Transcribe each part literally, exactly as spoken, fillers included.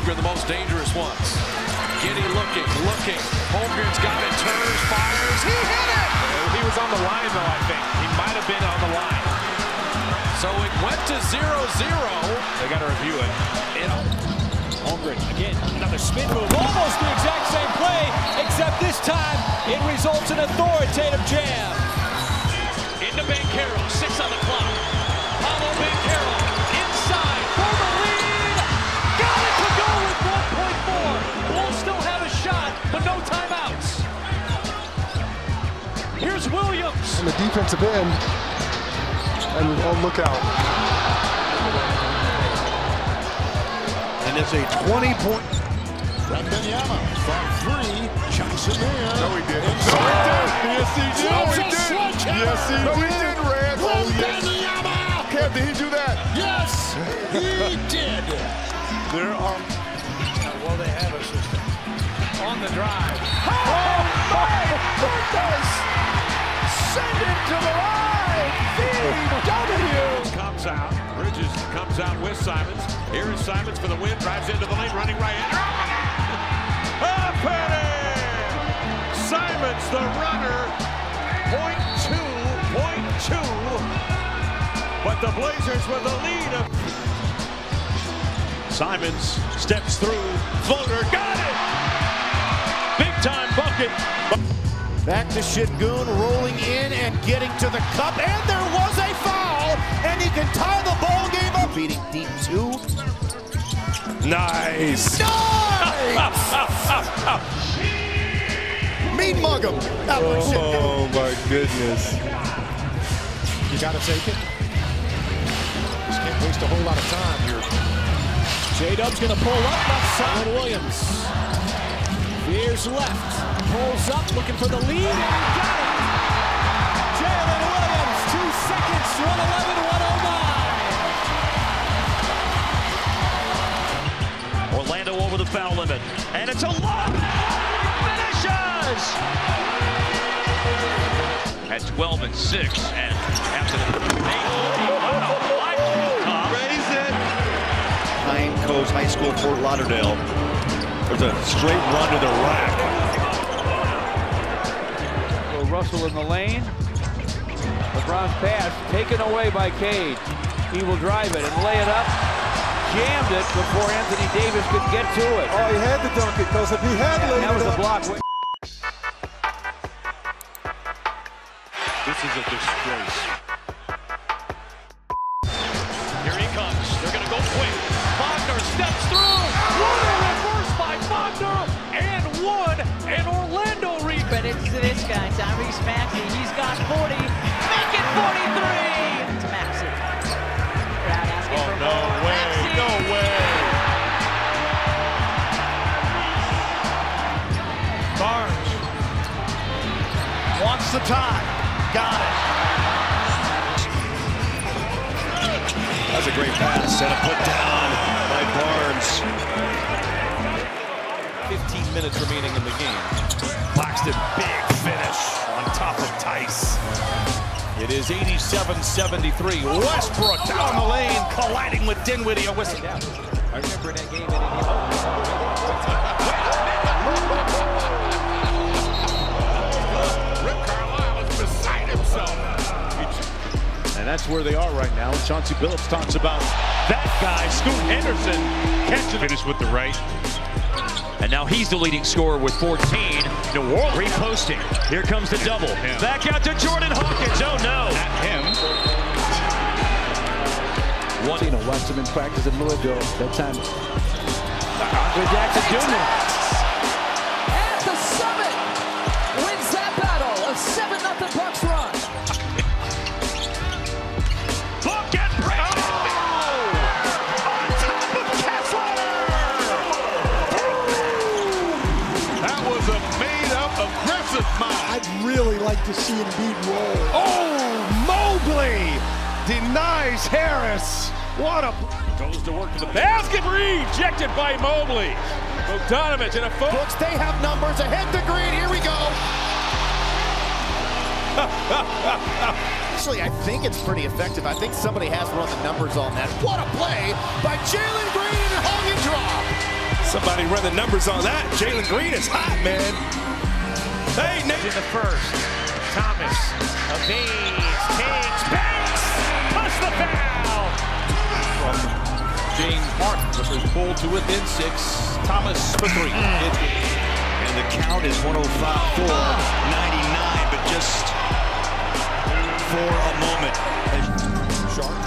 Holmgren, the most dangerous ones. Giddy looking, looking. Holmgren's got it, turns, fires. He hit it! He was on the line, though, I think. He might have been on the line. So it went to zero zero. They got to review it. You know. Holmgren, again, another spin move. Almost the exact same play, except this time it results in authoritative jam. Into Banchero, six on the clock. Paolo Banchero, inside, for the lead. Got it to go with one point four. Bulls still have a shot, but no timeouts. Here's Williams. On the defensive end. And oh, look out. And it's a twenty point. Wembanyama from three. Checks it there. No, he didn't. No, he did. Yes, he did. No, he did. did. Yes, he no, did. he did, Red. Wembanyama. Kev, did he do that? Yes, he did. There are. Well, they have a system. On the drive. Oh, my goodness. Send it to the line. V W. Comes out. Bridges comes out with Simons. Here is Simons for the win. Drives into the lane, running right. Alperen! Simons, the runner. Point two, point two. But the Blazers with the lead. Of Simons steps through. Floater, got it! Big time bucket. Back to Şengün, rolling in and getting to the cup, and there was a foul, and he can tie the ball game up. Beating deep two. Nice. Nice! Mean mug him. Alperen Şengün. Oh my goodness. You got to take it. Just can't waste a whole lot of time here. J-Dub's going to pull up left side. Williams. Veers left. Pulls up, looking for the lead, and he got it! Jalen Williams, two seconds, one eleven, one oh nine. Orlando over the foul limit, and it's a lob! Finishes! At twelve and six, and after the Raise it! Pine Coast High School, Fort Lauderdale. There's a straight run to the rack. Russell in the lane. LeBron's pass taken away by Cade. He will drive it and lay it up. Jammed it before Anthony Davis could get to it. Oh, he had to dunk it, because if he had Yeah, laid that it was up. a block. This is a disgrace. Here he comes. They're going to go quick. Wagner steps through. What a reverse by Wagner. And one. And Orlando rebound. But it's to this guy, Tyrese Maxey. He's got forty. Make it forty-three. It's Maxey. Crowd asking Oh, for no more. way. Maxey. No way. Barnes wants the tie. Got it. That's a great pass and a put down by Barnes. fifteen minutes remaining in the game. Claxton, big finish on top of Tice. It is eighty-seven seventy-three. Westbrook down the lane, colliding with Dinwiddie. A whistle. I remember that game. Rick Carlisle is beside himself. And that's where they are right now. Chauncey Billups talks about that guy, Scoot Henderson, catching finish with the right. And now he's the leading scorer with fourteen. New Orleans reposting. Here comes the double. Yeah. Back out to Jordan Hawkins. Oh no. At him. One, you know, watched him in practice in Louisville that time. Andre Jackson Junior At the summit wins that battle. A seven nothing Bucks run. Look at Brandon. I'd really like to see Embiid roll. Oh, Mobley denies Harris. What a... Goes to work to the basket. Rejected by Mobley. Bogdanovich in a foot. Books, they have numbers. Ahead to Green. Here we go. Actually, I think it's pretty effective. I think somebody has run the numbers on that. What a play by Jalen Green and a hung and drop. Somebody run the numbers on that. Jalen Green is hot, man. Hey, Nate. In the first, Thomas, evades, takes, banks, plus the foul. From James Martin, Clippers pull to within six. Thomas for three. And the count is one oh five four ninety-nine, but just for a moment. Sharp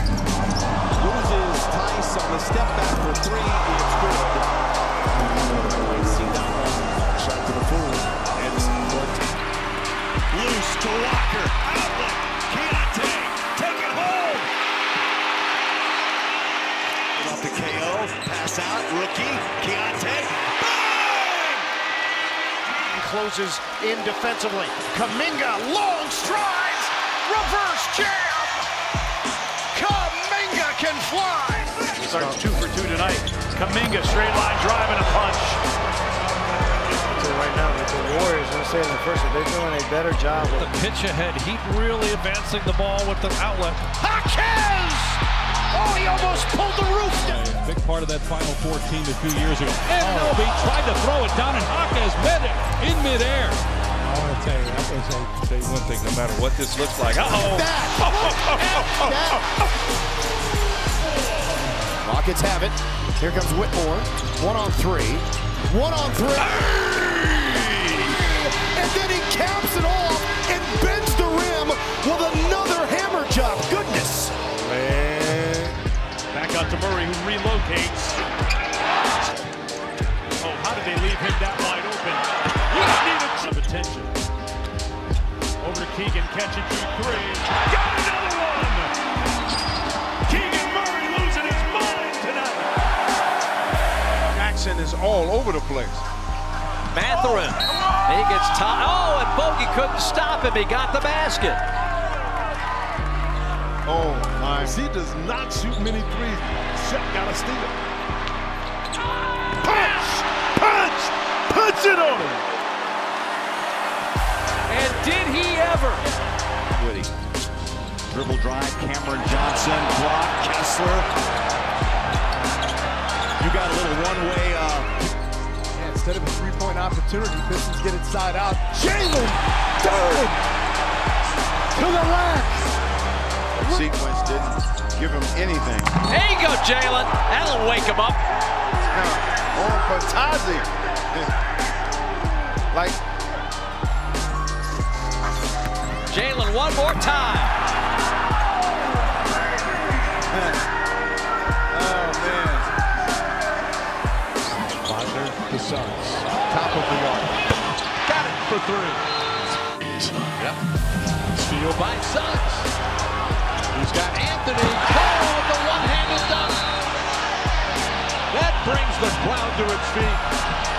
loses Tice on the step back for three. It's good. See that one. Shot to the pool. Anderson worked. Loose to Walker. Outlet. Keontae. Take it home. Off the K O. Pass out. Rookie. Keontae. Bang! Closes in defensively. Kuminga, long strides. Reverse jam. Kuminga can fly. Starts two for two tonight. Kuminga, straight line drive and a punch. So right now with the Warriors, I'm saying the first, they're doing a better job. The pitch ahead, Heat really advancing the ball with the outlet. Jaquez! Oh, he almost pulled the roof down. A big part of that Final Four team a few years ago. And oh. Nobi tried to throw it down, and Jaquez met it in midair. I want to tell you, that was a... Tell you one thing, no matter what this looks like. Uh-oh. Rockets have it. Here comes Whitmore. One on three. One on three. And then he caps it off and bends the rim with another hammer job. Goodness. Man. Back out to Murray, who relocates. Oh, how did they leave him that wide open? He needed some attention. Over to Keegan, catch it through three. Got another one! Keegan Murray losing his mind tonight. Jackson is all over the place. Mathurin, he gets top. Oh, and Bogey couldn't stop him. He got the basket. Oh, my. He does not shoot many threes. Chet got a steal. Punch! Punch! Punch it on him! And did he ever? Woody. Dribble drive, Cameron Johnson, block, Kessler. You got a little one-way. Uh... Yeah, instead of a three-point opportunity, Pistons get inside out. Jalen Duren to the left. That sequence didn't give him anything. There you go, Jalen. That'll wake him up. On Patazi. Like. Jalen, one more time. Oh, man. Wagner, the Suns. Top of the arc. Got it for three. Yep. Steal by Suns. He's got Anthony. Oh, the one-handed dunk. That brings the crowd to its feet.